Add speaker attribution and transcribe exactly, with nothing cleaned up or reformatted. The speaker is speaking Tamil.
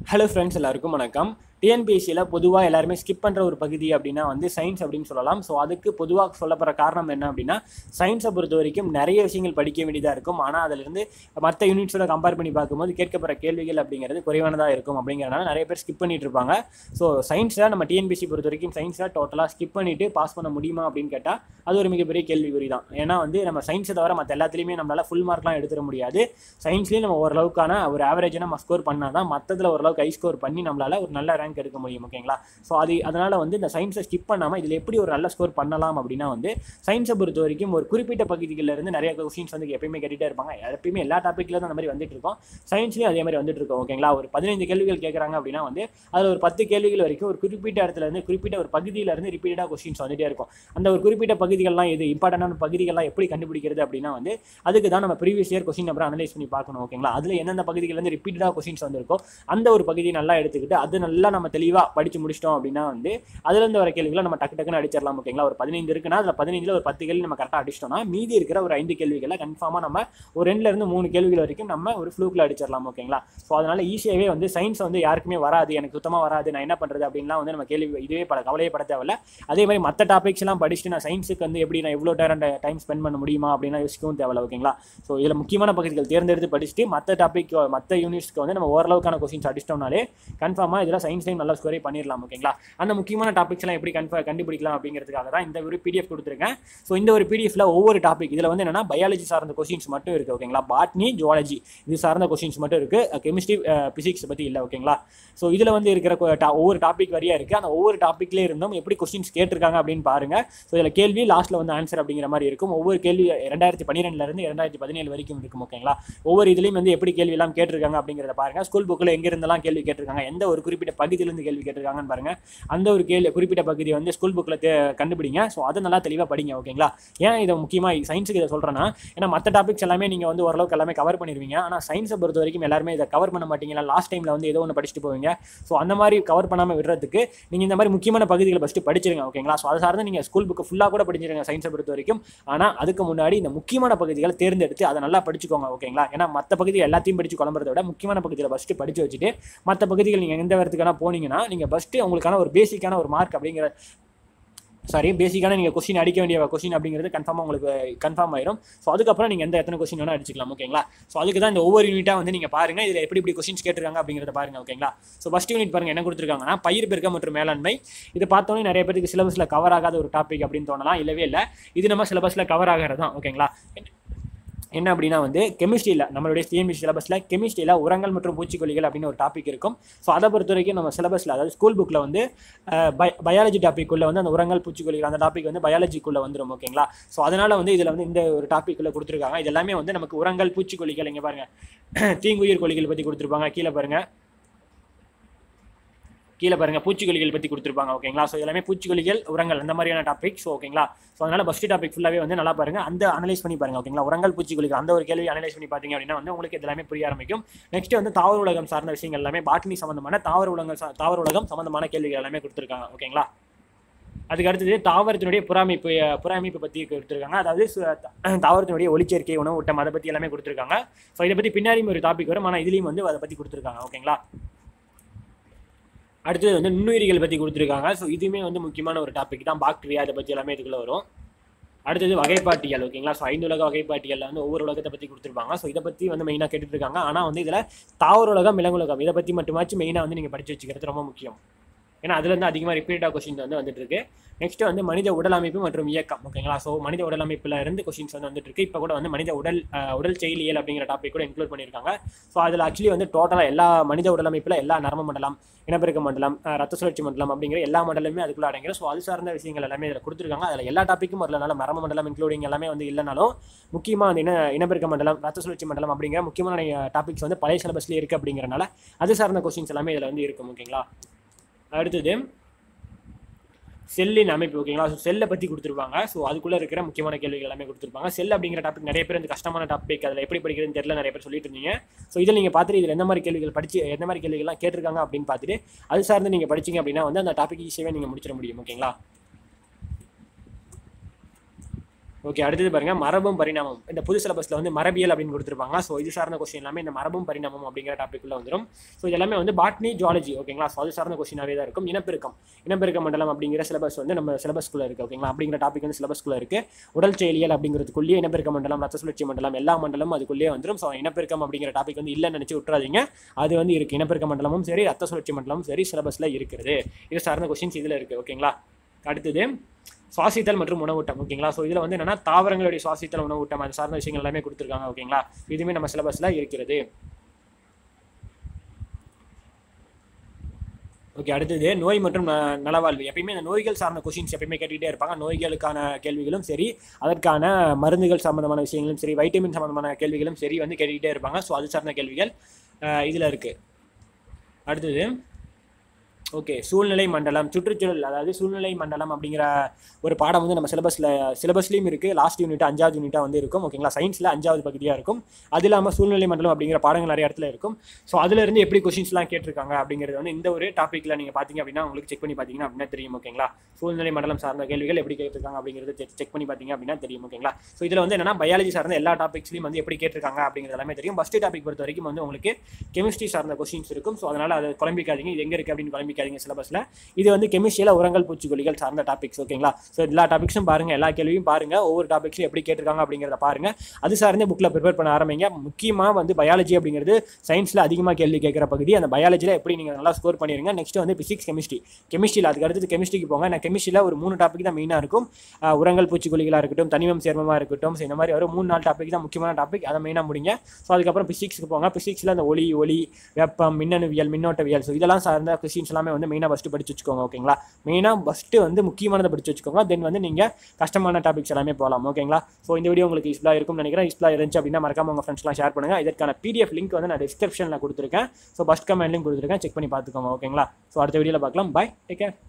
Speaker 1: ஹலோ ஃப்ரெண்ட்ஸ், எல்லாருக்கும் வணக்கம். டிஎன்பிஎஸ்சியில் பொதுவாக எல்லாருமே ஸ்கிப் பண்ணுற ஒரு பகுதி அப்படின்னா வந்து சயின்ஸ் அப்படின்னு சொல்லலாம். ஸோ அதுக்கு பொதுவாக சொல்லப்படுற காரணம் என்ன அப்படின்னா, சயின்ஸை பொறுத்த வரைக்கும் நிறைய விஷயங்கள் படிக்க வேண்டியதாக இருக்கும். ஆனால் அதிலிருந்து மற்ற யூனிட்ஸோட கம்பேர் பண்ணி பார்க்கும்போது கேட்கப்படுற கேள்விகள் அப்படிங்கிறது குறைவானதாக இருக்கும். அப்படிங்கிறனால நிறைய பேர் ஸ்கிப் பண்ணிட்டு இருப்பாங்க. ஸோ சயின்ஸில் நம்ம டிஎன்பிஎஸ்சி பொறுத்த வரைக்கும் சயின்ஸில் டோட்டலாக ஸ்கிப் பண்ணிவிட்டு பாஸ் பண்ண முடியுமா அப்படின்னு கேட்டால் அது ஒரு மிகப்பெரிய கேள்விக்குறி தான். ஏன்னா வந்து நம்ம சயின்ஸை தவிர மற்ற எல்லாத்துலேயுமே நம்மளால் ஃபுல் மார்க்லாம் எடுத்துட முடியாது. சயின்ஸ்லேயும் நம்ம ஓரளவுக்கான ஒரு ஆவரேஜாக நம்ம ஸ்கோர் பண்ணால் தான் மற்றதில் ஓரளவுக்கு ஹை ஸ்கோர் பண்ணி நம்மளால் ஒரு நல்ல ரேங்க் எடுக்க முடியும். ஓகேங்களா? ஸோ அது அதனால் வந்து இந்த சயின்ஸை ஸ்கிப் பண்ணாமல் இதில் எப்படி ஒரு நல்ல ஸ்கோர் பண்ணலாம் அப்படின்னா வந்து சயின்ஸை பொறுத்த வரைக்கும் ஒரு குறிப்பிட்ட பகுதிகளில் இருந்து நிறைய கொஸ்டின்ஸ் வந்து எப்பயுமே கேட்டுகிட்டே இருப்பாங்க. எப்பயுமே எல்லா டாப்பிக்கில் தான் அந்த மாதிரி வந்துட்டு இருக்கோம். சயின்ஸ்லேயும் அதே மாதிரி வந்துட்டு இருக்கோம். ஓகேங்களா? ஒரு பதினைந்து கேள்விகள் கேட்குறாங்க அப்படின்னா வந்து அதில் ஒரு பத்து கேள்விகள் வரைக்கும் ஒரு குறிப்பிட்ட இடத்துல இருந்து குறிப்பிட்ட ஒரு பகுதியிலேருந்து ரிப்பீட்டடாக கொஸ்டின்ஸ் வந்துட்டே இருக்கும். அந்த ஒரு குறிப்பிட்ட பகுதிகள்லாம் எது இம்பார்ட்டண்டான பகுதிகள்லாம் எப்படி கண்டுபிடிக்கிறது அப்படின்னா வந்து அதுக்கு தான் நம்ம ப்ரீவியஸ் இயர் கொஸ்டின் அப்புறம் அனலைஸ் பண்ணி பார்க்கணும். ஓகேங்களா? அதில் எந்தெந்த பகுதியிலேருந்து ரிப்பீட்டடாக கொஸ்டின்ஸ் வந்திருக்கோ அந்த ஒரு பகுதியை நல்லா எடுத்துக்கிட்டு அது நல்லா நம்ம தெளிவாக படித்து முடிச்சிட்டோம் அப்படின்னா வந்து அதுலேருந்து வர கேள்விகளை நம்ம டக்கு டக்குன்னு அடிச்சிடலாம். ஓகேங்களா? ஒரு பதினைந்து இருக்குன்னா அதில் பதினைஞ்சில் ஒரு பத்து கேள்வி நம்ம கரெக்டாக அடிச்சிட்டோம்னா மீதி இருக்கிற ஒரு ஐந்து கேள்விகளை கன்ஃபார்மாக நம்ம ஒரு ரெண்டுலேருந்து மூணு கேள்விகள் வரைக்கும் நம்ம ஒரு ஃப்ளூக்கில் அடிச்சிடலாம். ஓகேங்களா? ஸோ அதனால் ஈஸியாகவே வந்து சயின்ஸ் வந்து யாருக்குமே வராது, எனக்கு சுத்தமாக வராது, நான் என்ன பண்ணுறது அப்படின்லாம் வந்து நம்ம கேள்வி இதுவே பல கவலையே பட தேவையில்ல. அதே மாதிரி மற்ற டாபிக்ஸ் எல்லாம் படிச்சுட்டு நான் சயின்ஸுக்கு வந்து எப்படி நான் எவ்வளோ நேரம் டைம் ஸ்பெண்ட் பண்ண முடியுமா அப்படின்னா யோசிக்கவும் தேவையில்ல. ஓகேங்களா? ஸோ இதில் முக்கியமான பகுதிகள் தேர்ந்தெடுத்து படிச்சுட்டு மற்ற டாபிக் மற்ற யூனிட்ஸ்க்கு வந்து நம்ம ஓரளவுக்கான கொஸ்டின்ஸ் அடிச்சிட்டோம்னாலே கன்ஃபார்மாக இதில் சயின்ஸ்லையும் நல்லா ஸ்கோரே பண்ணிடலாம். ஓகேங்களா? அந்த முக்கியமான டாபிக்ஸ் எல்லாம் எப்படி கன்ஃபா கண்டுபிடிக்கலாம் அப்படிங்கிறதுக்காக தான் இந்த ஒரு பிடிஎஃப் கொடுத்துருக்கேன். ஸோ இந்த ஒரு பிடிஎஃப்ல ஒவ்வொரு டாபிக் இதில் வந்து என்னன்னா பயாலஜி சார்ந்த கொஸ்டின்ஸ் மட்டும் இருக்குது. ஓகேங்களா? பாட்னி, ஜுவாலஜி இது சார்ந்த கொஸ்டின்ஸ் மட்டும் இருக்குது. கெமிஸ்ட்ரி, பிசிக்ஸ் பற்றி இல்லை. ஓகேங்களா? ஸோ இதில் வந்து இருக்கிற ஒவ்வொரு டாபிக் வரையா இருக்குது. அந்த ஒவ்வொரு டாப்பிக்லேயே இருந்தும் எப்படி கொஸ்டின்ஸ் கேட்டிருக்காங்க அப்படின்னு பாருங்க. ஸோ இதில் கேள்வி லாஸ்ட்டில் வந்து ஆன்சர் அப்படிங்கிற மாதிரி இருக்கும். ஒவ்வொரு கேள்வி ரெண்டாயிரத்தி பன்னிரெண்டுலேருந்து இரண்டாயிரத்தி பதினேழு வரைக்கும் இருக்கும். ஓகேங்களா? ஒவ்வொரு இதுலையும் வந்து எப்படி கேள்வி எல்லாம் கேட்டிருக்காங்க அப்படிங்கிறத பாருங்க. ஸ்கூல் புக்கில் எங்கிருந்தெல்லாம் கேள்வி கேட்டிருக்காங்க, எந்த ஒரு குறிப்பிட்ட பகுதியிலிருந்து கேள்வி கேட்டிருக்காங்கன்னு பாருங்க. அந்த ஒரு கேள்வி குறிப்பிட்ட பகுதி வந்து ஸ்கூல் புக்கில் கண்டுபிடிங்க. ஸோ அதை நல்லா தெளிவாக படிங்க. ஓகேங்களா? ஏன் இதை முக்கியமாக சயின்ஸுக்கு இதை சொல்கிறேன்னா, ஏன்னா மற்ற டாபிக்ஸ் எல்லாமே நீங்கள் வந்து ஓரளவுக்கு எல்லாமே கவர் பண்ணிடுவீங்க. ஆனால் சயின்ஸை பொறுத்த வரைக்கும் எல்லாருமே இதை கவர் பண்ண மாட்டீங்களா, லாஸ்ட் டைமில் வந்து ஏதோ ஒன்று படிச்சுட்டு போவீங்க. ஸோ அந்த மாதிரி கவர் பண்ணாமல் விடுறதுக்கு நீங்கள் இந்த மாதிரி முக்கியமான பகுதிகளை ஃபஸ்ட்டு படிச்சிருங்க. ஓகேங்களா? ஸோ அதை சார்ந்து நீங்கள் ஸ்கூல் புக்கு ஃபுல்லாக கூட படிச்சிருங்க சயின்ஸை பொறுத்த வரைக்கும். ஆனால் அதுக்கு முன்னாடி இந்த முக்கியமான பகுதிகளை தேர்ந்தெடுத்து அதை நல்லா படிச்சுக்கோங்க. ஓகேங்களா? ஏன்னா மற்ற பகுதிகள் எல்லாத்தையும் படித்து குழம்புறத விட முக்கியமான பகுதிகளை ஃபஸ்ட்டு படித்து வச்சுட்டு மற்ற பகுதிகள் நீங்கள் எந்த இடத்துக்கான போனீங்கன்னா நீங்கள் ஃபஸ்ட்டு உங்களுக்கான ஒரு பேசிக்கான ஒரு மார்க் அப்படிங்கிற சாரி பேசிக்கான நீங்கள் கொஸ்டின் அடிக்க வேண்டிய கொஸ்டின் அப்படிங்கிறது கன்ஃபார்மாக உங்களுக்கு கன்ஃபார்ம் ஆயிரும். ஸோ அதுக்கப்புறம் நீங்கள் எந்த எத்தனை கொஸ்டின் வேணால் அடிச்சிக்கலாம். ஓகேங்களா? ஸோ அதுக்கு தான் இந்த ஒவ்வொரு யூனிட்டாக வந்து நீங்கள் பாருங்கள், இதில் எப்படி எப்படி கொஸ்டின்ஸ் கேட்டிருக்காங்க அப்படிங்கிறத பாருங்கள். ஓகேங்களா? ஸோ ஃபஸ்ட் யூனிட் பாருங்கள் என்ன கொடுத்துருக்காங்கன்னா பயிர் பெருக்கம் மற்றும் மேலாண்மை. இது பார்த்தோன்னே நிறைய பேருக்கு சிலபஸில் கவர் ஆகாத ஒரு டாபிக் அப்படின்னு தோணலாம். இல்லவே இல்லை, இது நம்ம சிலபஸில் கவர் ஆகிறது தான். ஓகேங்களா? என்ன அப்படின்னா வந்து கெமிஸ்ட்ரியில் நம்மளுடைய டிஎன்பிஎஸ்சி சிலபஸில் கெமிஸ்ட்ரியில் உரங்கள் மற்றும் பூச்சிக்கொல்லிகள் அப்படின்னு ஒரு டாபிக் இருக்கும். ஸோ அதை பொறுத்த வரைக்கும் நம்ம சிலபஸில் அதாவது ஸ்கூல் புக்கில் வந்து பய பயாலஜி டாப்பிக்குள்ளே வந்து அந்த உரங்கள் பூச்சிக்கொல்லிகள் அந்த டாபிக் வந்து பயாலஜிக்குள்ளே வந்துடும். ஓகேங்களா? ஸோ அதனால் வந்து இதில் வந்து இந்த ஒரு டாப்பிக்குள்ளே கொடுத்துருக்காங்க. இது எல்லாமே வந்து நமக்கு உரங்கள் பூச்சிக்கொல்லிகள் இங்கே பாருங்கள் தீங்குயிர் கொல்லிகள் பற்றி கொடுத்துருப்பாங்க. கீழே பாருங்கள் கீழே பாருங்கள் பூச்சிக்கொல்லிகள் பற்றி கொடுத்துருப்பாங்க. ஓகேங்களா? ஸோ எல்லாமே பூச்சிக்கொல்லிகள் உரங்கள் அந்த மாதிரியான டாபிக். ஸோ ஓகேங்களா? ஸோ அதனால் ஃபஸ்ட் டாபிக் ஃபுல்லாகவே வந்து நல்லா பாருங்கள், அந்த அனலைஸ் பண்ணி பாருங்கள். ஓகேங்களா? உரங்கள் பூச்சிக்கொல்லிகள் அந்த ஒரு கேள்வி அனலைஸ் பண்ணி பார்த்தீங்க அப்படின்னா வந்து உங்களுக்கு எல்லாமே புரிய ஆரம்பிக்கும். நெக்ஸ்ட் வந்து தாவர உலகம் சார்ந்த விஷயங்கள் எல்லாமே பாட்னி சம்மந்தமான தாவர உலகம் தாவர உலகம் சம்மந்தமான கேள்விகள் எல்லாமே கொடுத்துருக்காங்க. ஓகேங்களா? அதுக்கு அடுத்தது தாவரத்தினுடைய புறாமைப்பு புறாமைப்பு பற்றி கொடுத்துருக்காங்க. அதாவது தாவரத்தினுடைய ஒளிச்சேர்க்கை, உணவு ஊட்டம் அதை பற்றி எல்லாமே கொடுத்துருக்காங்க. ஸோ இதை பற்றி பின்னாடியும் ஒரு டாபிக் வரும், ஆனால் இதுலேயும் வந்து அதை பற்றி கொடுத்துருக்காங்க. ஓகேங்களா? அடுத்தது வந்து நுண்ணுயிரிகள் பற்றி கொடுத்துருக்காங்க. ஸோ இதுவுமே வந்து முக்கியமான ஒரு டாபிக் தான். பாக்டீரியா அதை பற்றி எல்லாமே இதுக்குள்ளே வரும். அடுத்தது வகைப்பாட்டியல். ஓகேங்களா? ஸோ ஐந்து உலக வகைப்பாட்டியலில் வந்து ஒவ்வொரு உலகத்தை பற்றி கொடுத்துருப்பாங்க. ஸோ இதை பற்றி வந்து மெயினாக கேட்டுருக்காங்க. ஆனால் வந்து இதில் தாவர உலகம் விலங்குலகம் இதை பற்றி மட்டுமாச்சும் மெயினாக வந்து நீங்கள் படித்து வச்சுக்கிறது ரொம்ப முக்கியம். ஏன்னா அதுலேருந்து அதிகமாக ரிப்பீட்டாக கொஸ்டின்ஸ் வந்து வந்துட்டு இருக்கு. நெக்ஸ்ட் வந்து மனித உடல் அமைப்பு மற்றும் இயக்கம். ஓகேங்களா? ஸோ மனித உடல் அமைப்பில் இருந்து கொஸ்டின்ஸ் வந்து வந்துட்டு இருக்கு. இப்போ கூட வந்து மனித உடல் உடல் செயலியல் அப்படிங்கிற டாபிக் கூட இன்க்ளூட் பண்ணியிருக்காங்க. ஸோ அதில் ஆக்சுவலி வந்து டோட்டலாக எல்லா மனித உடல் அமைப்பில் எல்லா நரம்பு மண்டலம், இனப்பெருக்க மண்டலம், ரத்த சுழற்சி மண்டலம் அப்படிங்கிற எல்லா மண்டலமே அதுக்குள்ள அடங்கிடும். ஸோ அது சார்ந்த விஷயங்கள் எல்லாமே இதில் கொடுத்துருக்காங்க. அதில் எல்லா டாப்பிக்கும் வரலனால நரம்பு மண்டலம் இன்க்ளூடிங் எல்லாமே வந்து இல்லைனாலும் முக்கியமாக அந்த இன இனப்பெருக்க மண்டலம், ரத்த சுழற்சி மண்டலம் அப்படிங்கிற முக்கியமான டாபிக்ஸ் வந்து பழைய சிலபஸ்லேயே இருக்குது. அப்படிங்கிறனால அது சார்ந்த கொஸ்டின்ஸ் எல்லாமே இதில் வந்து இருக்கும். ஓகேங்களா? அடுத்தது செல்லின் அமைப்பு. ஓகேங்களா? ஸோ செல்லை பற்றி கொடுத்துருப்பாங்க. ஸோ அதுக்குள்ளே இருக்கிற முக்கியமான கேள்விகள் எல்லாமே கொடுத்துருப்பாங்க. செல் அப்படிங்கிற டாபிக் நிறைய பேர் வந்து கஷ்டமான டாபிக், அதில் எப்படி படிக்கிறதுன்னு தெரியல நிறைய பேர் சொல்லிட்டு இருந்தீங்க. ஸோ இதில் நீங்கள் பார்த்துட்டு இதில் எந்த மாதிரி கேள்விகள் படிச்சு எந்த மாதிரி கேள்விகள்லாம் கேட்டிருக்காங்க அப்படின்னு பார்த்துட்டு அது சார்ந்து நீங்கள் படிச்சிங்க அப்படின்னா வந்து அந்த டாபிக் ஈஸியாகவே நீங்கள் முடிச்சிட முடியும். ஓகேங்களா? ஓகே, அடுத்தது பாருங்க மரபும் பரிணாமம். இந்த புது சிலபஸ்ல வந்து மரபியல் அப்படின்னு கொடுத்துருப்பாங்க. ஸோ இது சார்ந்த கொஸ்டின் எல்லாமே இந்த மரபும் பரிணாமம் அப்படிங்கிற டாபிக் உள்ள வந்துடும். ஸோ இது எல்லாமே வந்து பாட்னி ஜுவாலஜி ஓகேங்களா. ஸோ அது சார்ந்த கொஸ்டினாவே தான் இருக்கும். இனப்பெருக்கம் இனப்பெருக்க மண்டலம் அப்படிங்கிற சிலபஸ் வந்து நம்ம சிலபஸ்க்குள்ள இருக்கு ஓகேங்களா. அப்படிங்கிற டாபிக் வந்து சிலபஸ்க்குள்ள இருக்கு. உடல் செயலியல் அப்படிங்கிறதுக்குள்ளேயே இனப்பெருக்க மண்டலம், ரத்த சுழற்சி மண்டலம், எல்லா மண்டலமும் அதுக்குள்ளேயே வந்துடும். ஸோ இனப்பெருக்கம் அப்படிங்கிற டாபிக் வந்து இல்லைன்னு நினைச்சு விட்டுறாதீங்க. அது வந்து இருக்கு. இனப்பெருக்க மண்டலமும் சரி, ரத்த சுழற்சி மண்டலமும் சரி சிலபஸ்ல இருக்கிறது. இது சார்ந்த கொஸ்டின்ஸ் இதுல இருக்கு ஓகேங்களா. அடுத்தது சுவாசித்தல் மற்றும் உணவூட்டம் ஓகேங்களா. ஸோ இதில் வந்து என்னன்னா தாவரங்களுடைய சுவாசித்தல் உணவூட்டம் அது சார்ந்த விஷயங்கள் எல்லாமே கொடுத்துருக்காங்க ஓகேங்களா. இதுவுமே நம்ம சிலபஸ்ல இருக்கிறது. ஓகே, அடுத்தது நோய் மற்றும் நலவாழ்வு. எப்பயுமே இந்த நோய்கள் சார்ந்த கொஸ்டின்ஸ் எப்பயுமே கேட்டுக்கிட்டே இருப்பாங்க. நோய்களுக்கான கேள்விகளும் சரி, அதற்கான மருந்துகள் சம்பந்தமான விஷயங்களும் சரி, வைட்டமின் சம்பந்தமான கேள்விகளும் சரி வந்து கேட்டுக்கிட்டே இருப்பாங்க. ஸோ அது சார்ந்த கேள்விகள் இதில் இருக்கு. அடுத்தது ஓகே, சூழ்நிலை மண்டலம் சுற்றுச்சூழல், அதாவது சூழ்நிலை மண்டலம் அப்படிங்கிற ஒரு பாடம் வந்து நம்ம சிலபஸில் சிலபஸ்லையும் இருக்குது. லாஸ்ட் யூனிட் அஞ்சாவது யூனிட்டாக வந்து இருக்கும் ஓகேங்களா. சயின்ஸில் அஞ்சாவது பகுதியாக இருக்கும். அது இல்லாமல் சூழ்நிலை மண்டலம் அப்படிங்கிற பாடங்கள் நிறைய இடத்துல இருக்கும். ஸோ அதுலேருந்து எப்படி கொஸ்டின்ஸ்லாம் கேட்டிருக்காங்க அப்படிங்கிறது வந்து இந்த ஒரு டாப்பிக்கில் நீங்கள் பார்த்தீங்க அப்படின்னா உங்களுக்கு செக் பண்ணி பார்த்தீங்கன்னா அப்படின்னா தெரியும் ஓகேங்களா. சூழ்நிலை மண்டலம் சார்ந்த கேள்விகள் எப்படி கேட்டிருக்காங்க அப்படிங்கிறது செக் பண்ணி பார்த்தீங்க அப்படின்னா தெரியும் ஓகேங்களா. ஸோ இதில் வந்து என்னன்னா பயாலஜி சார்ந்த எல்லா டாபிக்ஸ்லையும் வந்து எப்படி கேட்டிருக்காங்க அப்படிங்கிறது எல்லாமே தெரியும். ஃபஸ்ட் டாபிக் பொறுத்த வரைக்கும் வந்து உங்களுக்கு கெமிஸ்ட்ரி சார்ந்த கொஸ்டின்ஸ் இருக்கும். ஸோ அதனால் அதை குழம்பிக்காதீங்க, இது எங்கே இருக்குது அப்படின்னு குழம்பிக்காதீங்க சிலபஸ்ல. இது வந்து கெமிஸ்ட்ரியில உரங்கள் பூச்சிக்கொல்லிகள் சார்ந்த டாபிக்ஸ் ஓகேங்களா. ஸோ எல்லா டாபிக்ஸும் பாருங்க, எல்லா கேள்வியும் பாருங்க, ஒவ்வொரு டாபிக்ஸும் எப்படி கேட்டிருக்காங்க அப்படிங்கிறத பாருங்க. அது சார்ந்த புக்கில் ப்ரிப்பேர் பண்ண ஆரம்பிங்க. முக்கியமாக வந்து பயாலஜி அப்படிங்கிறது சயின்ஸில் அதிகமாக கேள்வி கேட்குற பகுதி. அந்த பயாலஜியில் எப்படி நீங்கள் நல்லா ஸ்கோர் பண்ணிடுங்க. நெக்ஸ்ட் வந்து பிசிக்ஸ் கெமிஸ்ட்ரி கெமிஸ்ட்ரியில் அதுக்கு அடுத்து கெமிஸ்ட்ரிக்கு போங்க. நான் கெமிஸ்ட்ரியில் ஒரு மூணு டாபிக் தான் மெயினாக இருக்கும். உரங்கள் பூச்சிக்கொல்லிகளாக இருக்கட்டும், தனிமம் சேர்மமாக இருக்கட்டும், ஸோ இந்த மாதிரி ஒரு மூணு நாலு டாபிக் தான் முக்கியமான டாபிக். அதை மெயினாக முடிங்க. ஸோ அதுக்கப்புறம் பிசிக்ஸ்க்கு போங்க. பிசிக்ஸில் அந்த ஒளி ஒளி வெப்பம், மின்னணுவியல், மின்னோட்டவியல், ஸோ இதெல்லாம் சார்ந்த கொஸ்டின்ஸ் எல்லாமே வந்து மெயினாக ஃபஸ்ட்டு படிச்சு வச்சுக்கோங்க ஓகேங்களா. மெயினாக ஃபஸ்ட்டு வந்து முக்கியமானதை படிச்சு வச்சுக்கோங்க. தென் வந்து நீங்கள் கஷ்டமான டாபிக்ஸ் எல்லாமே போகலாம் ஓகேங்களா. ஸோ இந்த வீடியோ உங்களுக்கு யூஸ்ஃபுல்லாக இருக்கும்னு நினைக்கிறேன். யூஸ்ஃபுல்லாக இருந்துச்சு அப்படின்னா மறக்காம உங்கள் ஃப்ரெண்ட்ஸ்லாம் ஷேர் பண்ணுங்கள். இதற்கான பிடிஎஃப் லிங்க் வந்து நான் டிஸ்கிரிப்ஷனில் கொடுத்துருக்கேன். ஸோ ஃபஸ்ட் கமெண்ட்லையும் கொடுத்துருக்கேன், செக் பண்ணி பார்த்துக்கோங்க ஓகேங்களா. ஸோ அடுத்த வீடியோவில் பார்க்கலாம். Bye, take care.